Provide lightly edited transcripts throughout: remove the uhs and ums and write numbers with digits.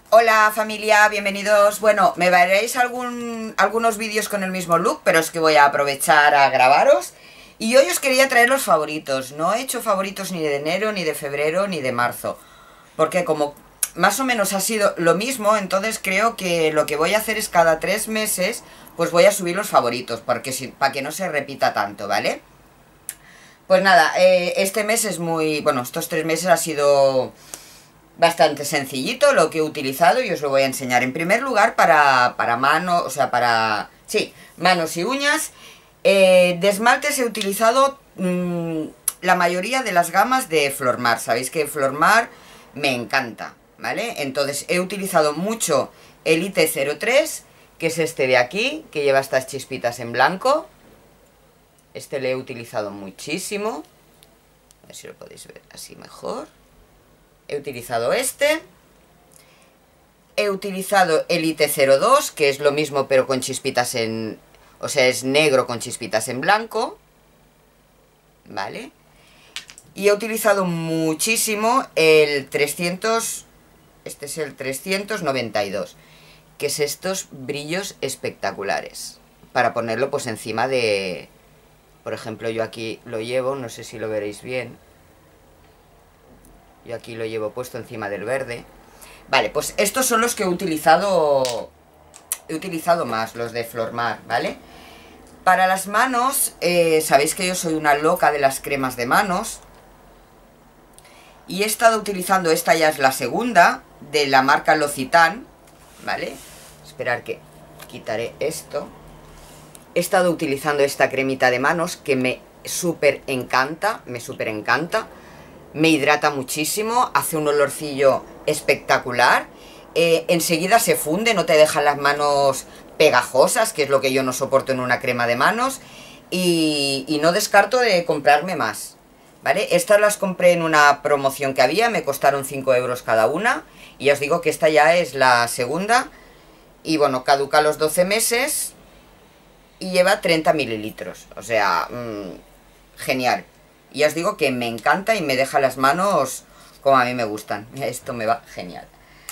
Hola familia, bienvenidos. Bueno, me veréis algunos vídeos con el mismo look, pero es que voy a aprovechar a grabaros. Y hoy os quería traer los favoritos. No he hecho favoritos ni de enero, ni de febrero, ni de marzo. Porque como más o menos ha sido lo mismo, entonces creo que lo que voy a hacer es cada 3 meses, pues voy a subir los favoritos, porque para que no se repita tanto, ¿vale? Pues nada, este mes es muy... Bueno, estos 3 meses ha sido bastante sencillito lo que he utilizado y os lo voy a enseñar. En primer lugar, para manos, o sea, para... Sí, manos y uñas. De esmaltes he utilizado la mayoría de las gamas de Flormar. Sabéis que Flormar me encanta, ¿vale? Entonces he utilizado mucho el IT03, que es este de aquí, que lleva estas chispitas en blanco. Este le he utilizado muchísimo. A ver si lo podéis ver así mejor. He utilizado este. He utilizado el IT02, que es lo mismo pero con chispitas en... O sea, es negro con chispitas en blanco. ¿Vale? Y he utilizado muchísimo el 300... Este es el 392, que es estos brillos espectaculares. Para ponerlo pues encima de... Por ejemplo, yo aquí lo llevo, no sé si lo veréis bien. Yo aquí lo llevo puesto encima del verde. Vale, pues estos son los que he utilizado más, los de Flormar, ¿vale? Para las manos, sabéis que yo soy una loca de las cremas de manos. Y he estado utilizando, esta ya es la segunda, de la marca L'Occitane, ¿vale? Esperar que quitaré esto. He estado utilizando esta cremita de manos que me súper encanta, me hidrata muchísimo, hace un olorcillo espectacular, enseguida se funde, no te dejan las manos pegajosas, que es lo que yo no soporto en una crema de manos, y no descarto de comprarme más, ¿vale? Estas las compré en una promoción que había, me costaron 5 euros cada una, y ya os digo que esta ya es la segunda, y bueno, caduca los 12 meses... Y lleva 30 mililitros, o sea, genial. Y os digo que me encanta y me deja las manos como a mí me gustan. Esto me va genial.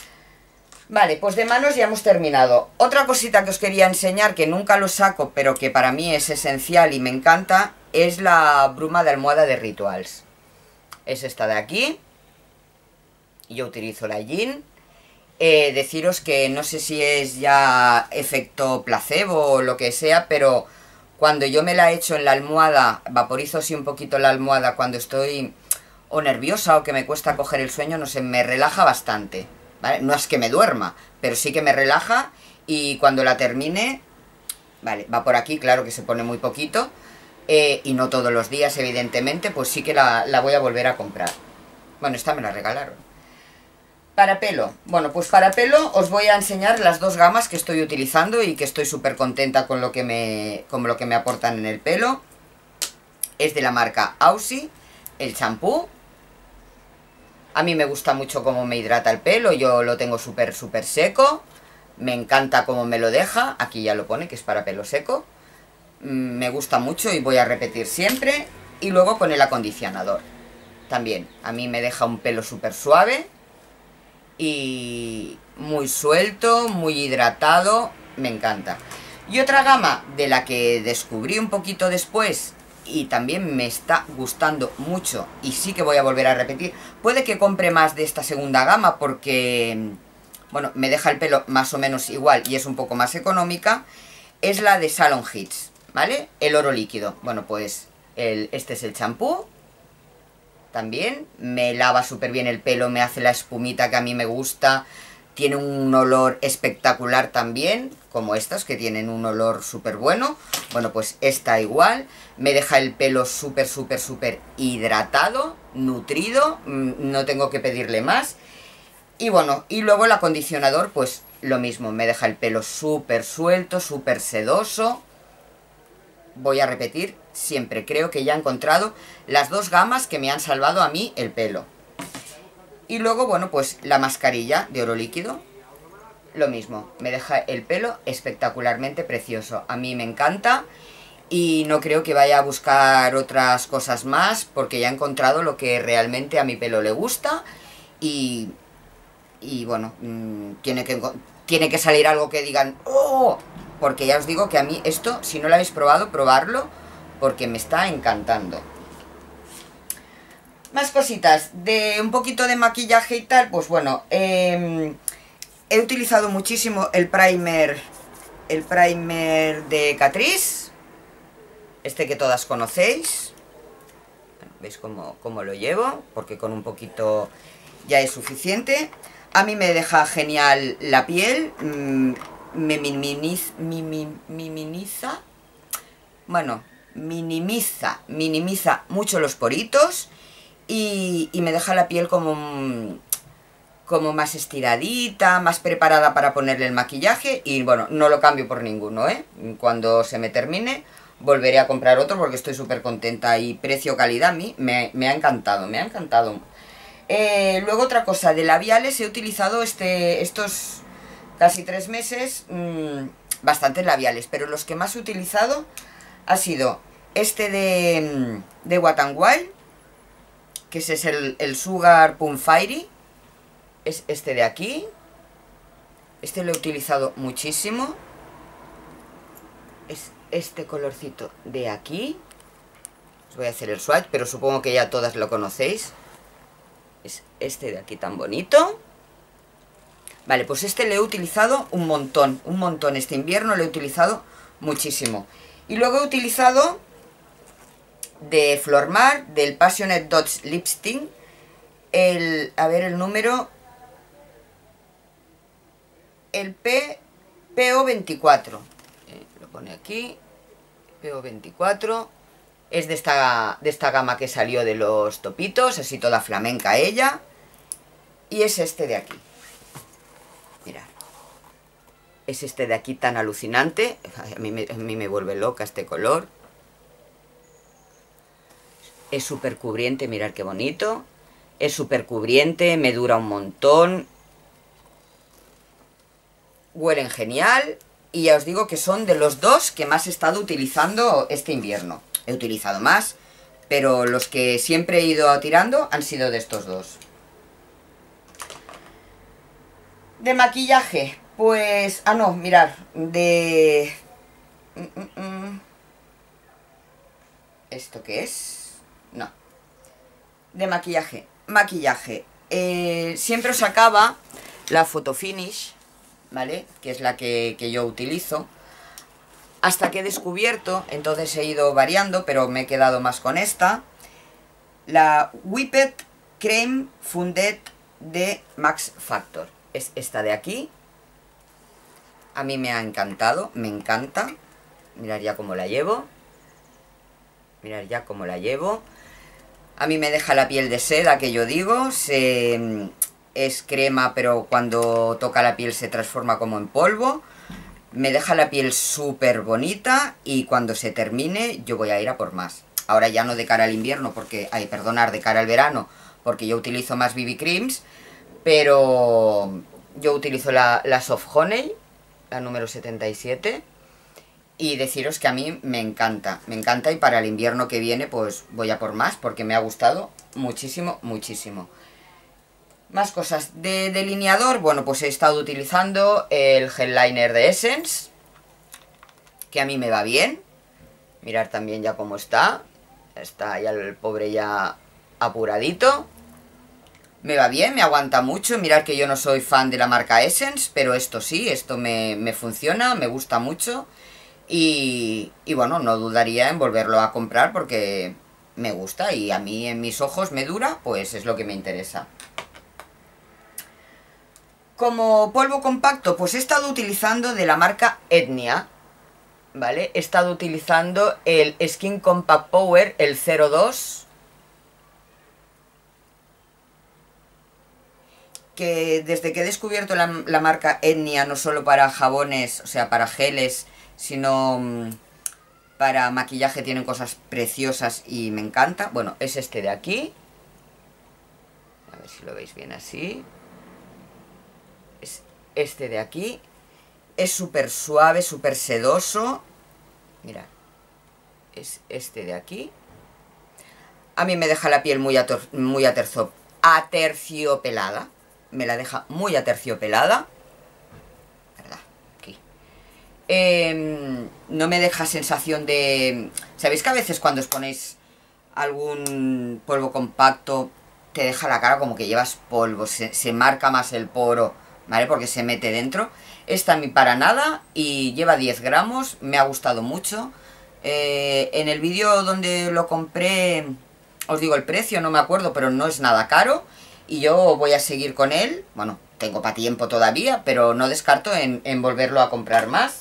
Vale, pues de manos ya hemos terminado. Otra cosita que os quería enseñar, que nunca lo saco, pero que para mí es esencial y me encanta, es la bruma de almohada de Rituals. Es esta de aquí. Yo utilizo la Yin. Deciros que no sé si es ya efecto placebo o lo que sea, pero cuando yo me la echo en la almohada, vaporizo así un poquito la almohada cuando estoy o nerviosa o que me cuesta coger el sueño, no sé, me relaja bastante, ¿vale? No es que me duerma, pero sí que me relaja, y cuando la termine, vale, va por aquí, claro que se pone muy poquito, y no todos los días evidentemente, pues sí que la voy a volver a comprar. Bueno, esta me la regalaron. Para pelo, bueno, pues para pelo os voy a enseñar las dos gamas que estoy utilizando y que estoy súper contenta con lo que me aportan en el pelo. Es de la marca Aussie, el champú. A mí me gusta mucho cómo me hidrata el pelo, yo lo tengo súper seco. Me encanta cómo me lo deja, aquí ya lo pone que es para pelo seco. Me gusta mucho y voy a repetir siempre. Y luego con el acondicionador. También, a mí me deja un pelo súper suave. Y muy suelto, muy hidratado, me encanta. Y otra gama de la que descubrí un poquito después y también me está gustando mucho y sí que voy a volver a repetir, puede que compre más de esta segunda gama porque, bueno, me deja el pelo más o menos igual y es un poco más económica, es la de Salon Hits, ¿vale? El oro líquido. Bueno, pues este es el champú. También me lava súper bien el pelo, me hace la espumita que a mí me gusta. Tiene un olor espectacular también, como estas que tienen un olor súper bueno. Bueno, pues esta igual. Me deja el pelo súper hidratado, nutrido. No tengo que pedirle más. Y bueno, y luego el acondicionador, pues lo mismo. Me deja el pelo súper suelto, súper sedoso. Voy a repetir siempre, creo que ya he encontrado las dos gamas que me han salvado a mí el pelo. Y luego, bueno, pues la mascarilla de oro líquido, lo mismo, me deja el pelo espectacularmente precioso. A mí me encanta y no creo que vaya a buscar otras cosas más porque ya he encontrado lo que realmente a mi pelo le gusta y y bueno, tiene que salir algo que digan ¡oh! Porque ya os digo que a mí esto, si no lo habéis probado, probarlo, porque me está encantando. Más cositas, de un poquito de maquillaje y tal, pues bueno, he utilizado muchísimo el primer de Catrice, este que todas conocéis. ¿Veis cómo lo llevo? Porque con un poquito ya es suficiente. A mí me deja genial la piel, me minimiza mucho los poritos y me deja la piel como más estiradita, más preparada para ponerle el maquillaje. Y bueno, no lo cambio por ninguno, ¿eh? Cuando se me termine volveré a comprar otro porque estoy súper contenta, y precio-calidad a mí me ha encantado, me ha encantado. Luego otra cosa, de labiales he utilizado estos casi 3 meses bastantes labiales, pero los que más he utilizado ha sido este de Wet n Wild, que ese es el Sugar Plum Fairy, es este de aquí. Este lo he utilizado muchísimo, es este colorcito de aquí. Os voy a hacer el swatch, pero supongo que ya todas lo conocéis. Es este de aquí tan bonito. Vale, pues este lo he utilizado un montón este invierno, lo he utilizado muchísimo. Y luego he utilizado de Flormar, del Passionate Dots Lipstick, a ver el número, el PO24. Lo pone aquí, PO24. Es de esta gama que salió de los topitos, así toda flamenca ella. Y es este de aquí. Mirad. Es este de aquí tan alucinante. A mí me vuelve loca este color. Es súper cubriente, mirad qué bonito. Es súper cubriente, me dura un montón. Huelen genial. Y ya os digo que son de los dos que más he estado utilizando este invierno. He utilizado más, pero los que siempre he ido tirando han sido de estos dos. De maquillaje, pues... ah, no, mirad, de... ¿esto qué es? No. De maquillaje. Siempre os sacaba la Photo Finish, ¿vale? Que es la que yo utilizo. Hasta que he descubierto, entonces he ido variando, pero me he quedado más con esta, la Whipped Creme Funded de Max Factor. Es esta de aquí. A mí me ha encantado, me encanta. Mirad ya cómo la llevo. Mirad ya cómo la llevo. A mí me deja la piel de seda, que yo digo. Es crema, pero cuando toca la piel se transforma como en polvo. Me deja la piel súper bonita y cuando se termine yo voy a ir a por más. Ahora ya no de cara al invierno, porque... de cara al verano, porque yo utilizo más BB Creams, pero yo utilizo la Soft Honey, la número 77, y deciros que a mí me encanta, y para el invierno que viene pues voy a por más, porque me ha gustado muchísimo, muchísimo. Más cosas. De delineador, bueno, pues he estado utilizando el gel liner de Essence, que a mí me va bien. Mirad también ya cómo está. Está ya el pobre ya apuradito. Me va bien, me aguanta mucho. Mirad que yo no soy fan de la marca Essence, pero esto sí, esto me funciona, me gusta mucho. Y bueno, no dudaría en volverlo a comprar porque me gusta y a mí en mis ojos me dura, pues es lo que me interesa. Como polvo compacto, pues he estado utilizando de la marca Etnia, ¿vale? He estado utilizando el Skin Compact Power, el 02, que desde que he descubierto la marca Etnia, no solo para jabones, o sea, para geles, sino para maquillaje, tienen cosas preciosas y me encanta. Bueno, es este de aquí. A ver si lo veis bien así. Es este de aquí. Es súper suave, súper sedoso. Mirad. Es este de aquí. A mí me deja la piel muy aterciopelada. me la deja muy aterciopelada, ¿verdad? Aquí. No me deja sensación de... ¿Sabéis que a veces cuando os ponéis algún polvo compacto te deja la cara como que llevas polvo, se marca más el poro, ¿vale? Porque se mete dentro. Esta ni para nada y lleva 10 gramos, me ha gustado mucho. En el vídeo donde lo compré, os digo el precio, no me acuerdo, pero no es nada caro. Y yo voy a seguir con él, bueno, tengo para tiempo todavía, pero no descarto en volverlo a comprar más.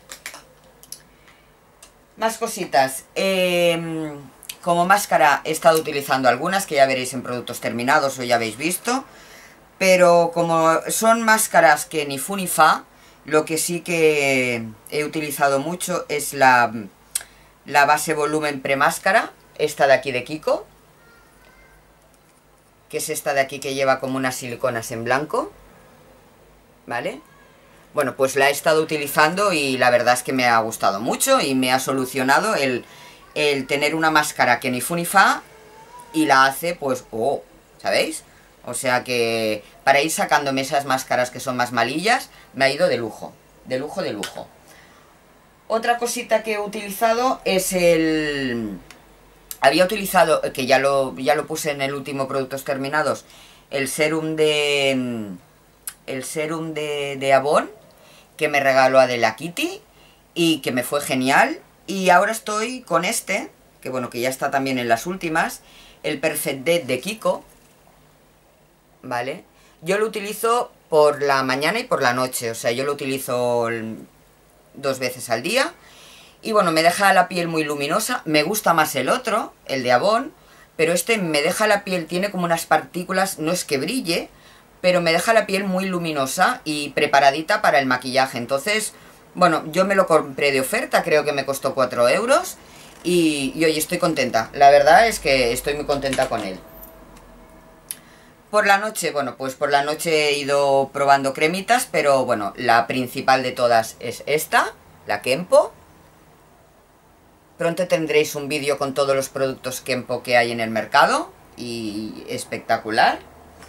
Más cositas. Como máscara he estado utilizando algunas que ya veréis en productos terminados o ya habéis visto. Pero como son máscaras que ni fu ni fa, lo que sí que he utilizado mucho es la base volumen premáscara, esta de aquí de Kiko, que es esta de aquí que lleva como unas siliconas en blanco, ¿vale? Bueno, pues la he estado utilizando y la verdad es que me ha gustado mucho y me ha solucionado el tener una máscara que ni fu ni fa y la hace pues, oh, ¿sabéis? O sea que para ir sacándome esas máscaras que son más malillas, me ha ido de lujo, de lujo, de lujo. Otra cosita que he utilizado es el... Había utilizado, que ya lo puse en el último Productos Terminados, el serum de... El serum de Avon, que me regaló Adela Kitty y que me fue genial. Y ahora estoy con este, que bueno, que ya está también en las últimas, el Perfect Day de Kiko, ¿vale? Yo lo utilizo por la mañana y por la noche, o sea, yo lo utilizo 2 veces al día. Y bueno, me deja la piel muy luminosa, me gusta más el otro, el de Avon, pero este me deja la piel, tiene como unas partículas, no es que brille, pero me deja la piel muy luminosa y preparadita para el maquillaje. Entonces, bueno, yo me lo compré de oferta, creo que me costó 4 euros y hoy estoy contenta. La verdad es que estoy muy contenta con él. Por la noche, bueno, pues por la noche he ido probando cremitas, pero bueno, la principal de todas es esta, la Kenpo. Pronto tendréis un vídeo con todos los productos Kenpo que hay en el mercado y espectacular.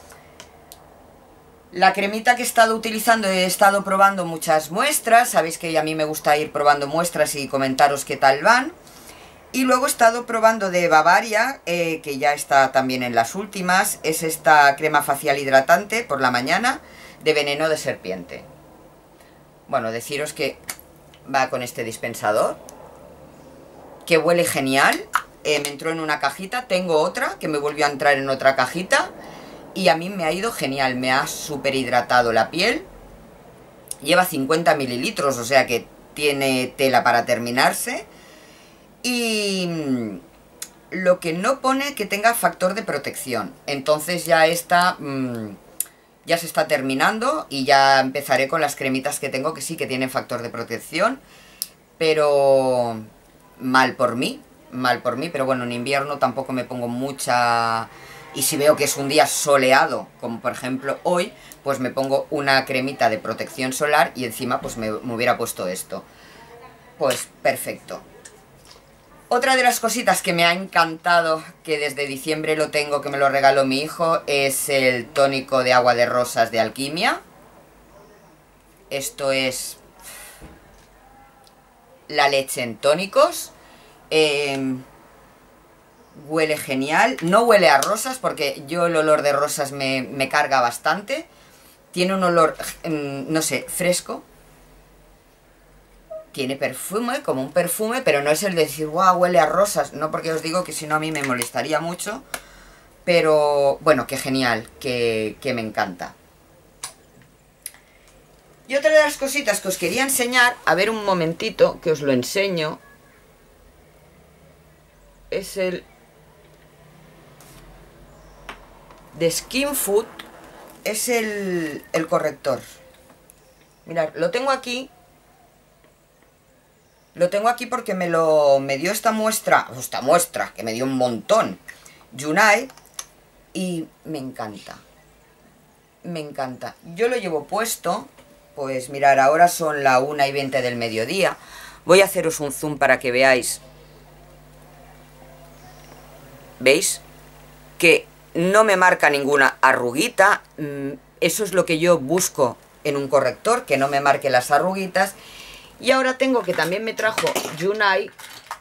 La cremita que he estado utilizando, he estado probando muchas muestras, sabéis que a mí me gusta ir probando muestras y comentaros qué tal van. Y luego he estado probando de Bavaria, que ya está también en las últimas, es esta crema facial hidratante por la mañana de veneno de serpiente. Bueno, deciros que va con este dispensador, que huele genial, me entró en una cajita, tengo otra que me volvió a entrar en otra cajita y a mí me ha ido genial, me ha súper hidratado la piel, lleva 50 mililitros, o sea que tiene tela para terminarse y lo que no pone que tenga factor de protección, entonces ya está... ya se está terminando y ya empezaré con las cremitas que tengo que sí que tienen factor de protección, pero mal por mí, pero bueno, en invierno tampoco me pongo mucha... Y si veo que es un día soleado, como por ejemplo hoy, pues me pongo una cremita de protección solar y encima pues me hubiera puesto esto. Pues perfecto. Otra de las cositas que me ha encantado, que desde diciembre lo tengo, que me lo regaló mi hijo, es el tónico de agua de rosas de Alquimia. Esto es la leche en tónicos. Huele genial. No huele a rosas porque yo el olor de rosas me carga bastante. Tiene un olor, no sé, fresco. Tiene perfume, como un perfume, pero no es el de decir, wow, huele a rosas. No, porque os digo que si no a mí me molestaría mucho. Pero bueno, que genial, que me encanta. Y otra de las cositas que os quería enseñar, a ver un momentito que os lo enseño, es el de Skin Food, es el corrector. Mirad, lo tengo aquí. Lo tengo aquí porque me dio esta muestra, que me dio un montón, Yunai, y me encanta. Me encanta. Yo lo llevo puesto, pues mirad, ahora son la 1:20 del mediodía. Voy a haceros un zoom para que veáis. ¿Veis? Que no me marca ninguna arruguita. Eso es lo que yo busco en un corrector, que no me marque las arruguitas. Y ahora tengo, que también me trajo Yunai,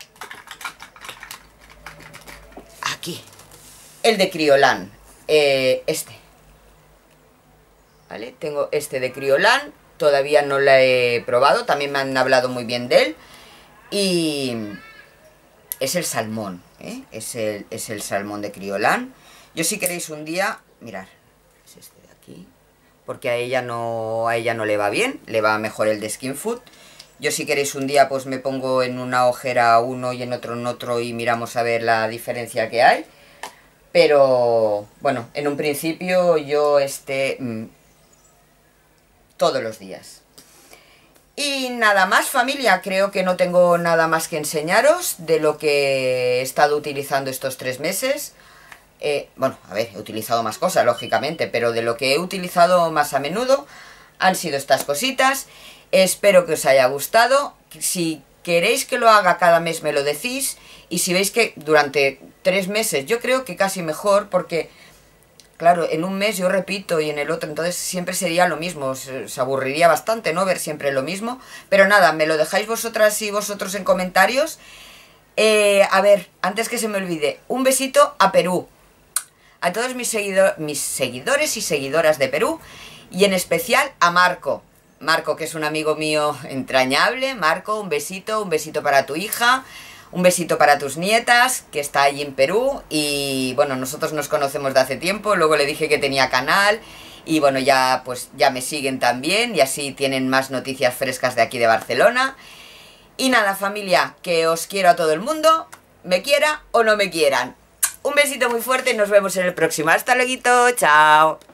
aquí, el de Kryolan, este, ¿vale? Tengo este de Kryolan, todavía no lo he probado, también me han hablado muy bien de él. Y es el salmón, ¿eh? Es el salmón de Kryolan. Yo, si queréis un día, mirad, es este de aquí, porque a ella no le va bien, le va mejor el de Skin Food. Yo, si queréis un día, pues me pongo en una ojera uno y en otro y miramos a ver la diferencia que hay. Pero, bueno, en un principio yo todos los días. Y nada más, familia, creo que no tengo nada más que enseñaros de lo que he estado utilizando estos 3 meses. Bueno, a ver, he utilizado más cosas, lógicamente, pero de lo que he utilizado más a menudo han sido estas cositas. Espero que os haya gustado. Si queréis que lo haga cada mes, me lo decís. Y si veis que durante 3 meses, yo creo que casi mejor, porque, claro, en un mes yo repito y en el otro, entonces siempre sería lo mismo. Se aburriría bastante, ¿no? Ver siempre lo mismo. Pero nada, me lo dejáis vosotras y vosotros en comentarios. A ver, antes que se me olvide, un besito a Perú. A todos mis seguidores y seguidoras de Perú. Y en especial a Marco. Marco, que es un amigo mío entrañable. Marco, un besito para tu hija, un besito para tus nietas, que está allí en Perú. Y bueno, nosotros nos conocemos de hace tiempo, luego le dije que tenía canal. Y bueno, ya pues ya me siguen también y así tienen más noticias frescas de aquí de Barcelona. Y nada, familia, que os quiero a todo el mundo, me quiera o no me quieran. Un besito muy fuerte y nos vemos en el próximo. Hasta luego, chao.